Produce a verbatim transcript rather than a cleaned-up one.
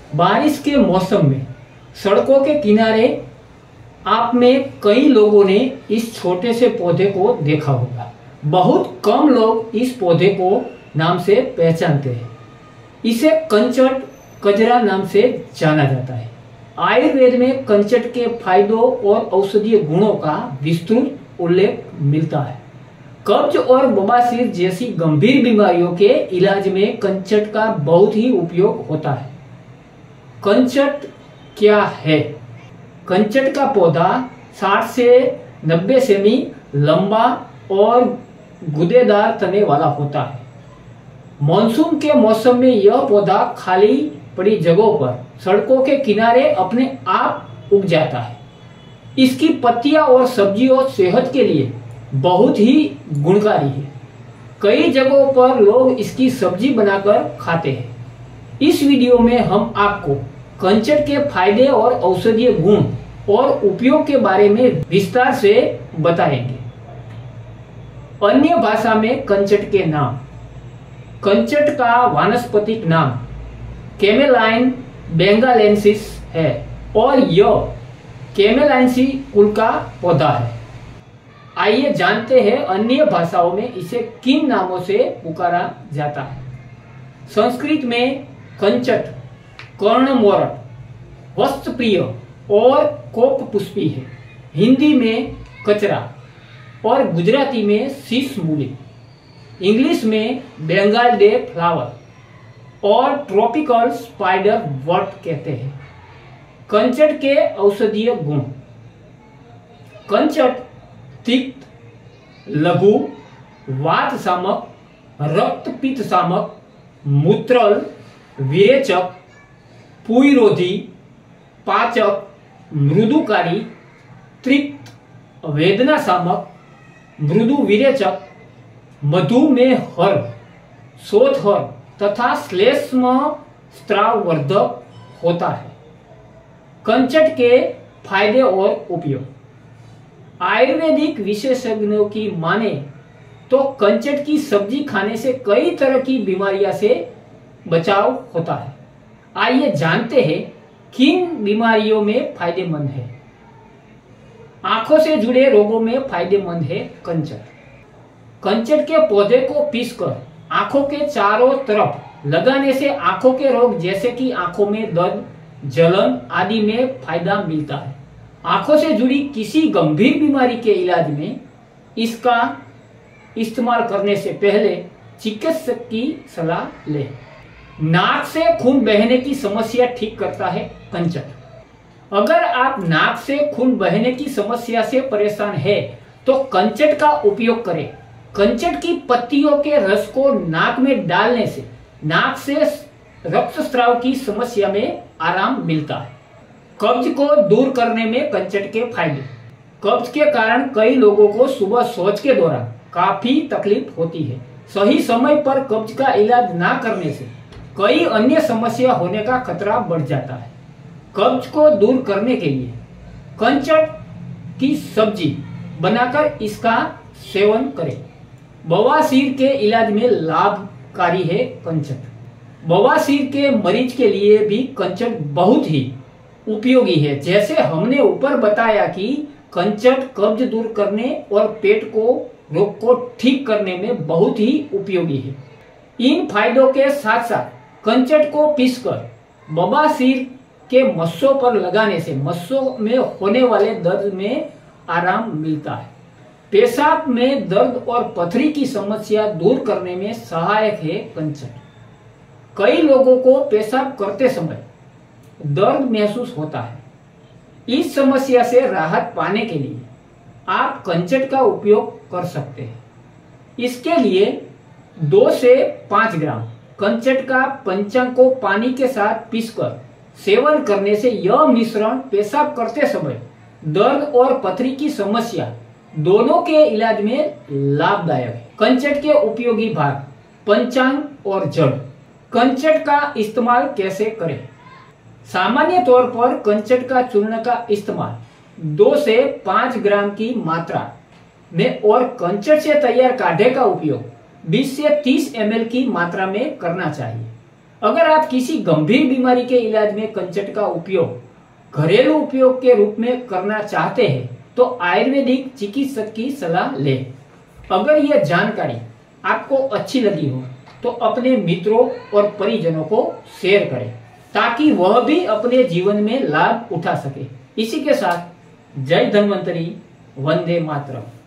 बारिश के मौसम में सड़कों के किनारे आप में कई लोगों ने इस छोटे से पौधे को देखा होगा। बहुत कम लोग इस पौधे को नाम से पहचानते हैं। इसे कंचट कजरा नाम से जाना जाता है। आयुर्वेद में कंचट के फायदों और औषधीय गुणों का विस्तृत उल्लेख मिलता है। कब्ज और बवासीर जैसी गंभीर बीमारियों के इलाज में कंचट का बहुत ही उपयोग होता है। कंचट क्या है? कंचट का पौधा साठ से नब्बे सेमी लंबा और गुदेदार तने वाला होता है। मॉनसून के मौसम में यह पौधा खाली पड़ी जगहों पर सड़कों के किनारे अपने आप उग जाता है। इसकी पत्तियां और सब्जियों सेहत के लिए बहुत ही गुणकारी है। कई जगहों पर लोग इसकी सब्जी बनाकर खाते हैं। इस वीडियो में हम आपको कंचट के फायदे और औषधीय गुण और उपयोग के बारे में विस्तार से बताएंगे। अन्य भाषा में कंचट के नाम। कंचट का वानस्पतिक नाम कैमेलाइन बेंगालेंसिस है और यह कैमेलाइनसी कुल का पौधा है। आइए जानते हैं अन्य भाषाओं में इसे किन नामों से पुकारा जाता है। संस्कृत में कंचट कर्णमोरट, वस्त्रप्रिय और कोप पुष्पी है। हिंदी में कचरा और गुजराती में शीश मूली। इंग्लिश में बंगाल डे फ्लावर और ट्रॉपिकल स्पाइडर वर्ट कहते हैं। कंचट के औषधीय गुण। कंचट तिक्त, लघु, वात शामक, रक्त पित्त शामक, मूत्रल, विरेचक, पुईरोधी, पाचक, मृदुकारी, त्रिक्त, वेदना शामक, मृदु विरेचक, मधुमेहर, शोथहर तथा श्लेष्म स्त्राव वर्धक होता है। कंचट के फायदे और उपयोग। आयुर्वेदिक विशेषज्ञों की माने तो कंचट की सब्जी खाने से कई तरह की बीमारियां से बचाव होता है। आइए जानते हैं किन बीमारियों में फायदेमंद है। आंखों से जुड़े रोगों में फायदेमंद है कंचट। कंचट के पौधे को पीसकर आंखों के चारों तरफ लगाने से आंखों के रोग जैसे कि आंखों में दर्द, जलन आदि में फायदा मिलता है। आंखों से जुड़ी किसी गंभीर बीमारी के इलाज में इसका इस्तेमाल करने से पहले चिकित्सक की सलाह लें। नाक से खून बहने की समस्या ठीक करता है कंचट। अगर आप नाक से खून बहने की समस्या से परेशान है तो कंचट का उपयोग करें। कंचट की पत्तियों के रस को नाक में डालने से नाक से रक्तस्राव की समस्या में आराम मिलता है। कब्ज को दूर करने में कंचट के फायदे। कब्ज के कारण कई लोगों को सुबह शौच के दौरान काफी तकलीफ होती है। सही समय पर कब्ज का इलाज ना करने से कई अन्य समस्या होने का खतरा बढ़ जाता है। कब्ज को दूर करने के लिए कंचट की सब्जी बनाकर इसका सेवन करें। बवासीर के इलाज में लाभकारी है कंचट। बवासीर के मरीज के लिए भी कंचट बहुत ही उपयोगी है। जैसे हमने ऊपर बताया कि कंचट कब्ज दूर करने और पेट को रोग को ठीक करने में बहुत ही उपयोगी है। इन फायदों के साथ साथ कंचट को पीसकर बवासीर के मस्सों पर लगाने से मस्सों में होने वाले दर्द में आराम मिलता है। पेशाब में दर्द और पथरी की समस्या दूर करने में सहायक है कंचट। कई लोगों को पेशाब करते समय दर्द महसूस होता है। इस समस्या से राहत पाने के लिए आप कंचट का उपयोग कर सकते हैं। इसके लिए दो से पाँच ग्राम कंचट का पंचांग को पानी के साथ पीसकर सेवन करने से यह मिश्रण पेशाब करते समय दर्द और पथरी की समस्या दोनों के इलाज में लाभदायक है। कंचट के उपयोगी भाग। पंचांग और जड़। कंचट का इस्तेमाल कैसे करें? सामान्य तौर पर कंचट का चूर्ण का इस्तेमाल दो से पाँच ग्राम की मात्रा में और कंचट से तैयार काढ़े का उपयोग बीस से तीस एम एल की मात्रा में करना चाहिए। अगर आप किसी गंभीर बीमारी के इलाज में कंचट का उपयोग घरेलू उपयोग के रूप में करना चाहते हैं तो आयुर्वेदिक चिकित्सक की सलाह लें। अगर यह जानकारी आपको अच्छी लगी हो तो अपने मित्रों और परिजनों को शेयर करें ताकि वह भी अपने जीवन में लाभ उठा सके। इसी के साथ जय धन्वंतरी, वंदे मातरम।